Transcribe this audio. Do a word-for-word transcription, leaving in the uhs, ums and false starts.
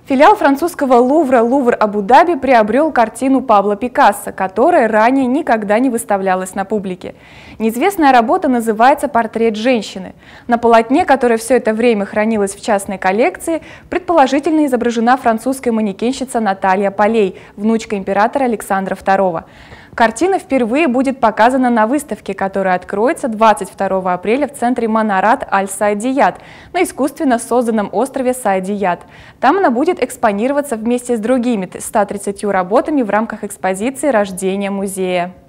Филиал французского Лувра «Лувр Абу-Даби» приобрел картину Пабло Пикассо, которая ранее никогда не выставлялась на публике. Неизвестная работа называется «Портрет женщины». На полотне, которое все это время хранилось в частной коллекции, предположительно изображена французская манекенщица Наталья Полей, внучка императора Александра второго. Картина впервые будет показана на выставке, которая откроется двадцать второго апреля в центре Манарат Аль-Саадият на искусственно созданном острове Саадият. Там она будет экспонироваться вместе с другими ста тридцатью работами в рамках экспозиции «Рождение музея».